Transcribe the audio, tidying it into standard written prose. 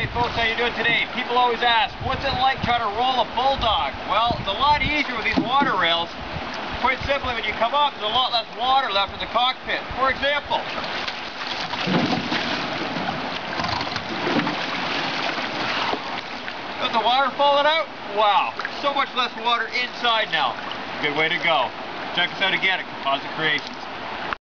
folks, how you doing today? People always ask, what's it like trying to roll a bulldog? Well, it's a lot easier with these water rails. Quite simply, when you come up, there's a lot less water left in the cockpit. For example, got the water falling out? Wow, so much less water inside now. Good way to go. Check us out again at Composite Creation.